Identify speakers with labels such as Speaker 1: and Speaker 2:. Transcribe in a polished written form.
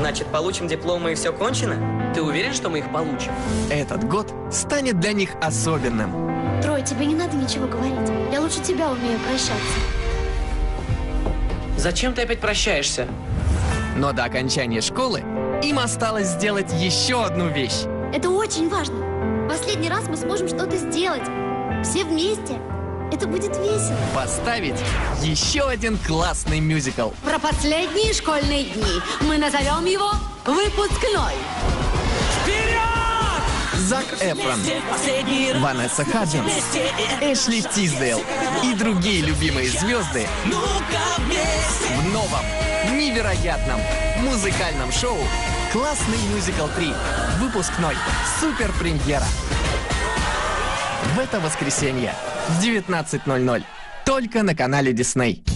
Speaker 1: Значит, получим дипломы и все кончено?
Speaker 2: Ты уверен, что мы их получим?
Speaker 3: Этот год станет для них особенным.
Speaker 4: Трой, тебе не надо ничего говорить. Я лучше тебя умею прощаться.
Speaker 2: Зачем ты опять прощаешься?
Speaker 3: Но до окончания школы им осталось сделать еще одну вещь.
Speaker 4: Это очень важно. Последний раз мы сможем что-то сделать. Все вместе. Это будет весело.
Speaker 3: Поставить еще один классный мюзикл.
Speaker 5: Про последние школьные дни. Мы назовем его «Выпускной».
Speaker 3: Зак Эфрон, Ванесса Хадженс, Эшли Тиздейл и другие любимые звезды в новом, невероятном музыкальном шоу «Классный мюзикл 3. Выпускной. Супер-премьера». В это воскресенье в 19:00 только на канале Disney.